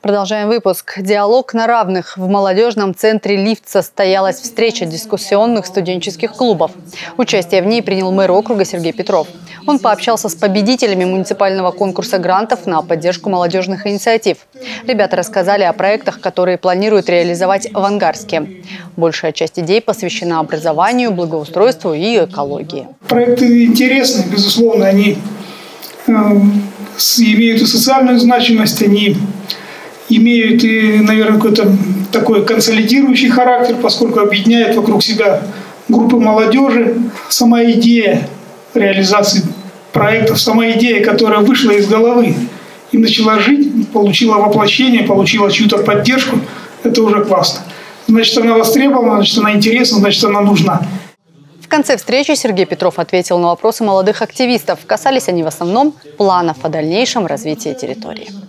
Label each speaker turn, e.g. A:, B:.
A: Продолжаем выпуск. Диалог на равных. В молодежном центре «Лифт» состоялась встреча дискуссионных студенческих клубов. Участие в ней принял мэр округа Сергей Петров. Он пообщался с победителями муниципального конкурса грантов на поддержку молодежных инициатив. Ребята рассказали о проектах, которые планируют реализовать в Ангарске. Большая часть идей посвящена образованию, благоустройству и экологии.
B: Проекты интересные, безусловно, они имеют и социальную значимость, они имеют и, наверное, какой-то такой консолидирующий характер, поскольку объединяет вокруг себя группы молодежи. Сама идея реализации проектов, сама идея, которая вышла из головы и начала жить, получила воплощение, получила чью-то поддержку, это уже классно. Значит, она востребована, значит, она интересна, значит, она нужна.
A: В конце встречи Сергей Петров ответил на вопросы молодых активистов. Касались они в основном планов о дальнейшем развитии территории.